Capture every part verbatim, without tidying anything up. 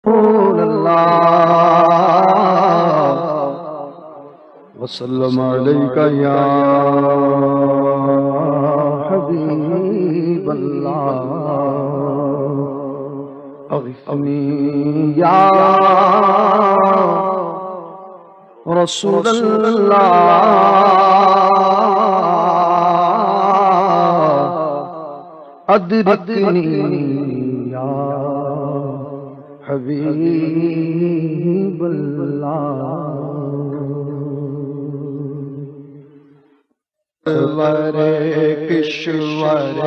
رسول اللہ وسلم علیکہ یا حبیب اللہ اغثنی یا رسول اللہ ادرکنی یا حبیب اللہ سرور کشور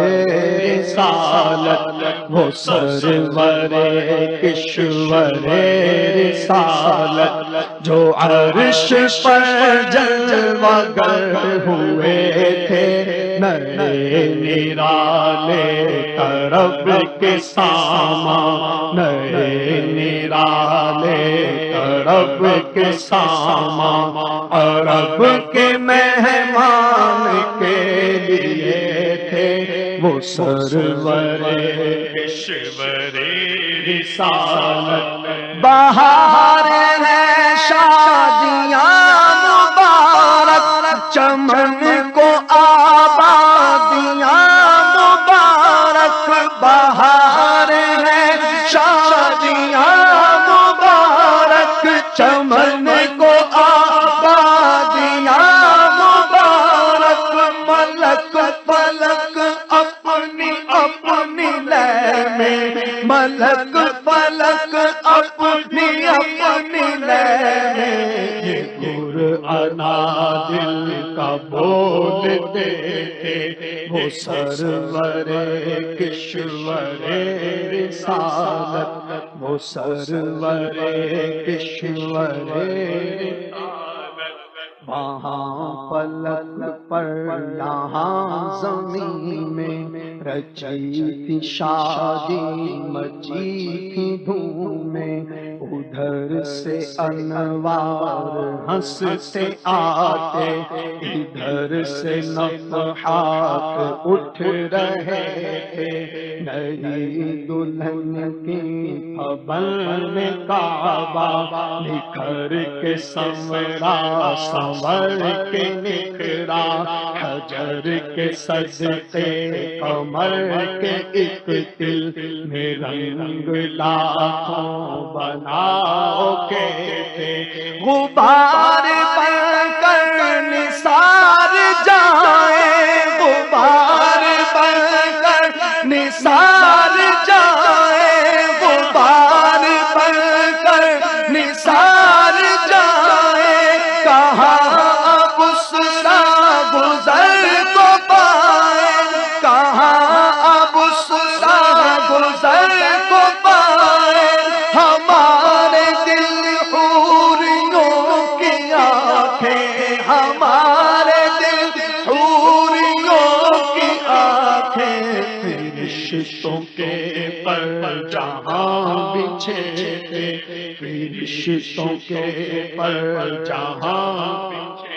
رسالت وہ سرور کشور رسالت جو عرش پر جلوہ گر ہوئے تھے نئے نرالے طرب کے سامان نئے نرالے طرب کے سامان عرب کے مہمان کے لیے تھے وہ سرور کشور رسالت بہار ہے شادیاں مبارک چمن کو آبادیاں مبارک بہار ہے شادیاں مبارک چمن کو آبادیاں مبارک ملک پلک اپنی اپنی لے میں ملک پلک اپنی اپنی لے میں یہ قرآن دل کا بولتے تھے وہ سرور کشور رسالت وہ سرور کشور وہاں پلک پر یہاں زمین میں رچی تھی شادی مچی تھی دھومیں ادھر سے انوار ہنستے آتے ادھر سے نفحات اٹھ رہے تھے نئی دلہن کی خبر میں کعبہ نکھر کے سنورا سنور کے نکھرا حجر کے صدقے کمر کے ایک دل میں رنگ لاکھوں بناؤ کے تھے غبار بن کر نثار جائے غبار بن کر نثار جائے غبار بن کر نثار جائے کہاں اب اس راہ گزر کو پائے کہاں اب اس راہ گزر کو پائے ہمارے دل حوریوں کی آنکھیں ہمارے دل حوریوں کی آنکھیں فرشتوں کے پر جہاں بچھے تھے فرشتوں کے پر جہاں بچھے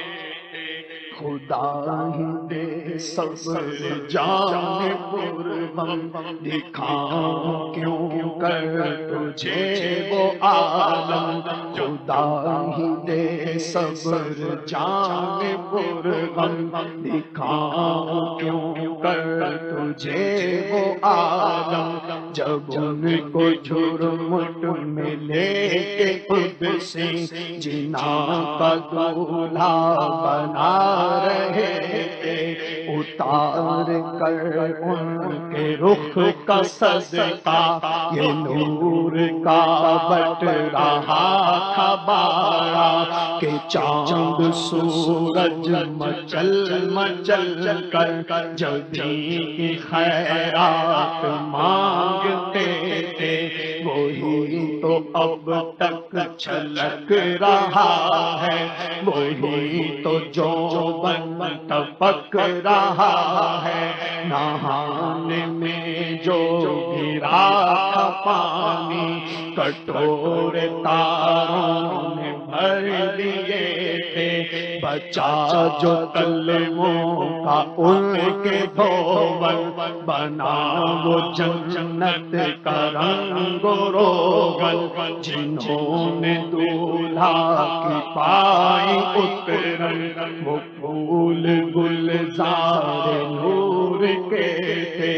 خدا ہی دے صبر جان پرغم دکھاؤں کیوں کر تجھے وہ عالم خدا ہی دے صبر جان پرغم دکھاؤں کیوں کر تجھے وہ عالم جب ان کو جھرمٹ میں لے کے خود سے جنا کا دولہا بنا رہے تھے اتار کر ان کے رخ کا صدقہ یہ نور کا بٹ رہا تھا بارہ کہ چاند سورج مچل مچل کر جبھی کی خیرات مانگتے تھے وہی تو اب تک چھلک رہا ہے وہی تو جو بن ٹپک رہا ہے نہانے میں جو گرا تھا پانی کٹورے تاروں نے بھر لیے تھے، بچا جو کلموں کا ان کے دھوبل، بنا وہ جنت کا رنگ و روغن، جنہوں نے دولہا کی پائی اترن، وہ پھول گلزار نور کے تھے،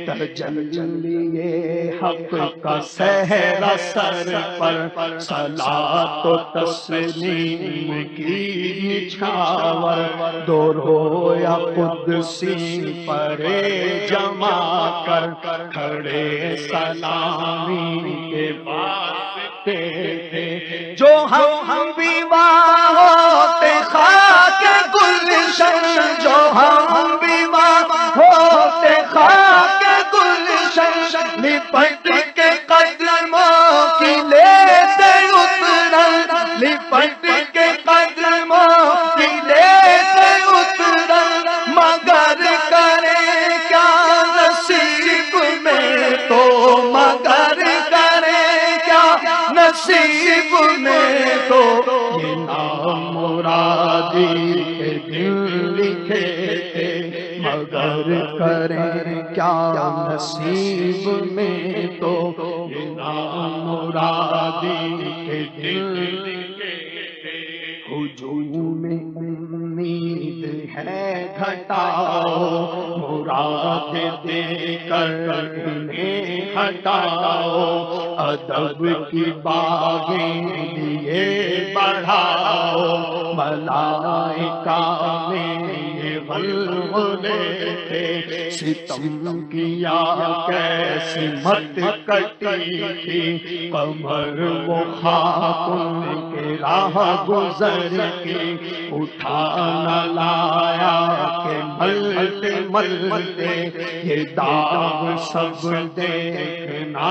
تجلی حق کا صحرا سر پر، صلاۃ و تسلیم کی نچھاور، دو رویا قدسی پرے جما کر، کھڑے سلامی کے واسطے تھے، جو ہم بیواہ ہوتے خاک گلشن، جو ہم بیواہ ہوتے خاک گلشن، لپٹ کے قدموں کی لیتے اترن، لپٹ کے قدموں کی لیتے اترن، مگر کرے کیا نصیب میں تو، مگر کرے کیا نصیب میں تو، یہ نام مرادی کے دل لکھے تھے، مگر کریں کیا نصیب میں تو، یہ نام مرادی کے دل لکھے تھے، ہجوم امید ہے گھٹاؤ، مراد دے کر انہیں ہٹاؤ، ادب کی باغیں لیے بڑھاؤ، ملائکہ میں یہ غلغلے تھے، ستم کیا کیسی مت کٹی تھی، قمر وہ خاک ان کے راہ گزر کے، اٹھا نہ لایا کہ ملتے ملتے یہ داغ سب دیکھنا،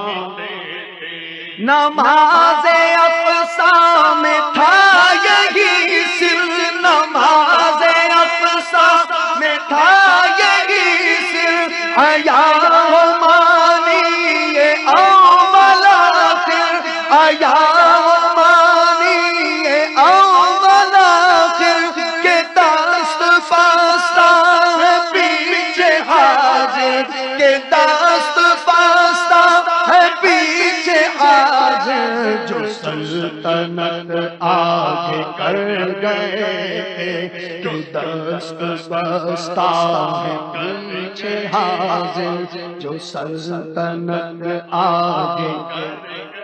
نماز افسا میں تھا یہی سر، نماز افسا میں تھا یہی سر، حیا و مانی یہ اول آخر، حیا و مانی یہ اول آخر، کہ دست فاستہ ہے پیچھے حاضر، کہ دست فاستہ ہے پیچھے حاضر، جو سلطنت آگے کر گئے تھے، کہ دست بستہ ہے پیچھے حاضر، جو سلطنت آگے کر گئے تھے،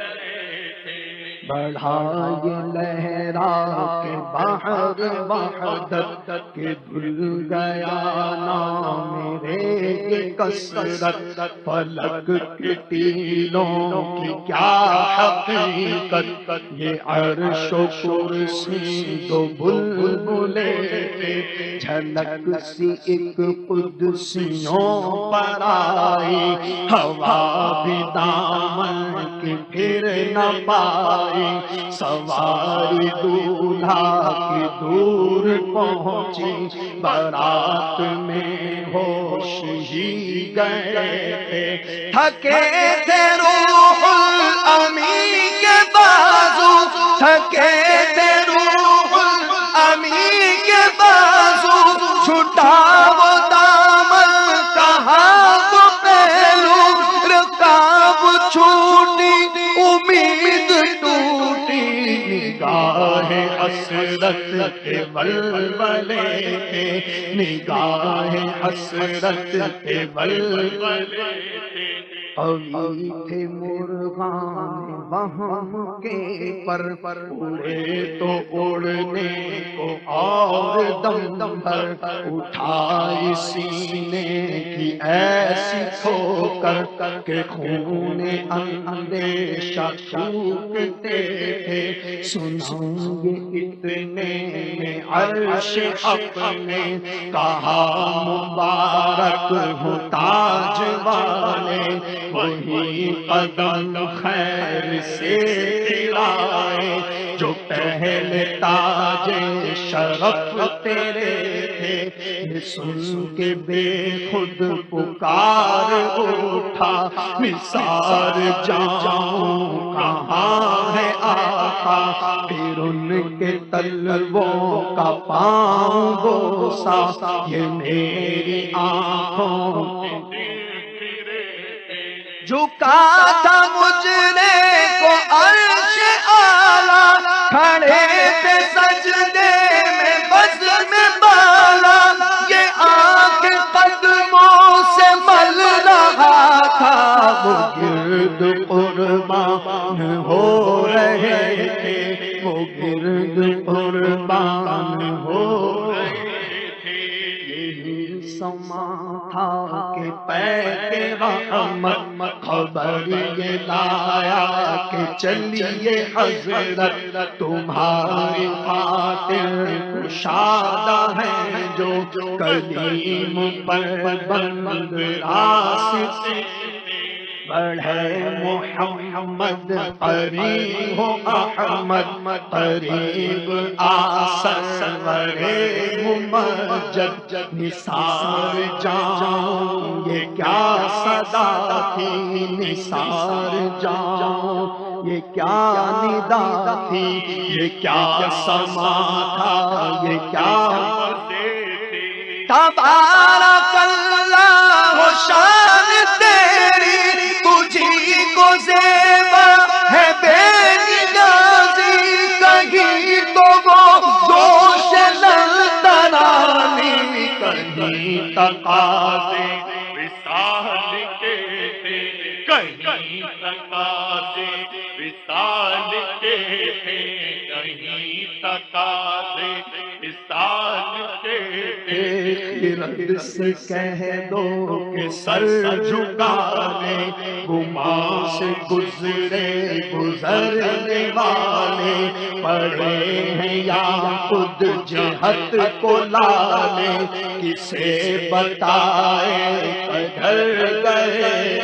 بڑھائے لہرا کے بحر وحدت کے، بھول گیا نام میرے کثرت، فلک کے تیروں کی کیا حقیقت، یہ عرش و کرسی دو بلبلے تھے، جھلک سی ایک قدسیوں پر آئی، ہوا بھی دامن کی پھر نہ پائی، سواری دولہا کی دور پہنچی، بارات میں ہوش ہی گئے تھے، تھکے تھے روح الامین کے بازو، تھکے تھے روح الامین کے بازو، چھٹا وہ دامن کہاں وہ پہلو، رکاب چھوٹی امید ٹوٹی، نگاہ حسرت کے ولولے تھے، نگاہ حسرت کے ولولے تھے، قوی تھے مرغان وہم کے پر، اڑے تو اڑنے کو اور دم بھر، اٹھائی سینے کی ایسی ٹھوکر کہ خون اندیشہ چوکتے تھے، سنائیں گے اتنے میں عرش اپنے، کہا مبارک ہو تاج والے، وہی قدم خیر سے گرائے جو پہلے تاج شرف تیرے تھے، یہ سن کے بے خود پکار اٹھا، نثار جاؤں کہاں ہے آقا، پھر ان کے تلووں کا پاؤں بوسا، یہ میری آنکھوں جھکا تھا مجھنے کو عرش اعلیٰ، کھڑے تھے سجدے میں بزم بالا، یہ آنکھ قدموں سے مل رہا تھا، وہ گرد قربان ہو رہے تھے، وہ گرد قربان ہو رہے تھے، یہی سما تھا کہ پے رحمت خبر یہ لایا کہ چلیے حضرت تمہاری خاطر کشادہ ہے جو کلیم پر بند راستے، بڑھے محمد قریب ہو احمد، قریب آ سرور ممجد، نثار جاؤں یہ کیا صدا تھی، نثار جاؤں یہ کیا ندا تھی، یہ کیا سما تھا، یہ کیا تبارک اللہ شان تیری، تجھی کو زیبا ہے بے نیازی، کہیں تو وہ جوش للدرانی، کہیں تقاضے وصال کے تھے، کہیں تقاضے وصال کے تھے، کہیں تقاضے وصال کے تھے، خرد سے کہہ دو کہ سر جھکا لے، گمان سے گزرے گزرنے والے، پڑے ہیں یا خود جہت کو لالے، کسے بتائے کدھر گئے،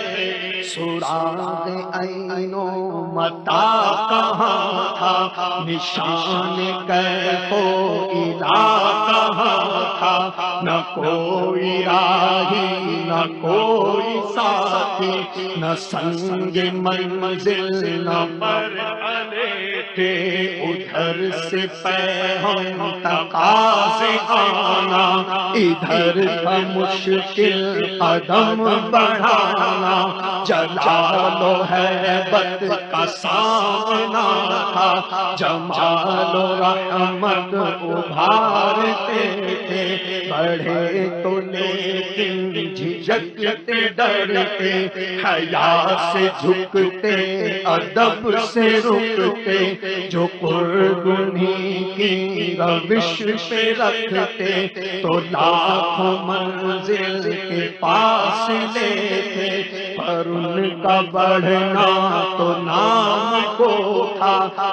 سراغ عین و متا کہاں تھا، نشان کیف و الا کہاں تھا، نہ کوئی راہی نہ کوئی ساتھی، نہ سنگ منزل نہ مرحلے تھے، ادھر سے پیغام تقاضے آنا، ادھر تھا مشکل قدم بڑھانا، جلال و حیبت کا سامنا تھا، جمال و رحمت ابھارتے تھے، بڑھے تو لیکن جھجکتے ڈرتے، حیا سے جھکتے ادب سے رکتے، جو قرب انہی کی روش پہ رکھتے، تو لاکھوں منزل کے پاس لیتے، پر ان کا بڑھنا تو نام کو تھا،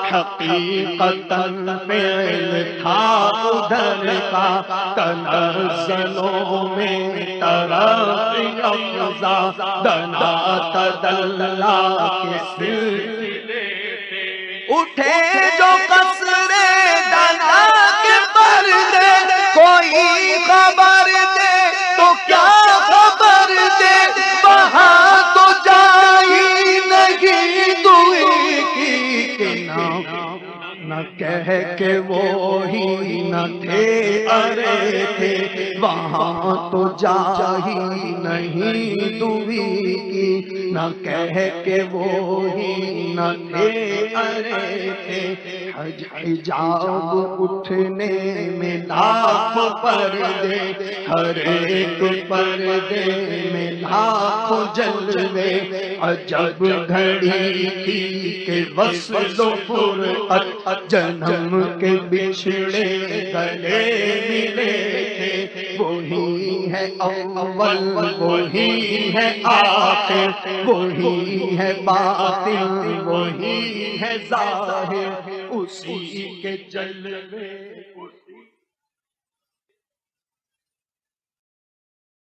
حقیقتاً فعل تھا ادھر کا، تنزلوں میں ترقی افزا، دنا تدلا کے سلسلے اٹھے جو قصرے دنا کے پردے، کوئی خبر دے تو کیا خبر دے، وہاں تو جائی نہیں دوئی کی کہ نہ کہہ کہ وہی نہ تھے ارے تھے، وہاں تو جاہی نہیں دوئی کی، نہ کہہ کہ وہی نہ تھے ارے تھے، حجاب اٹھنے میں لاکھ پردے، ہر ایک پردے میں لاکھ جلوے، عجب گھڑی تھی کہ وصل و فرقت، جنم کے بچھڑے گلے ملے تھے، وہی ہے اول وہی ہے آخر، وہی ہے باطن وہی ہے ظاہر، اسی کے جلوے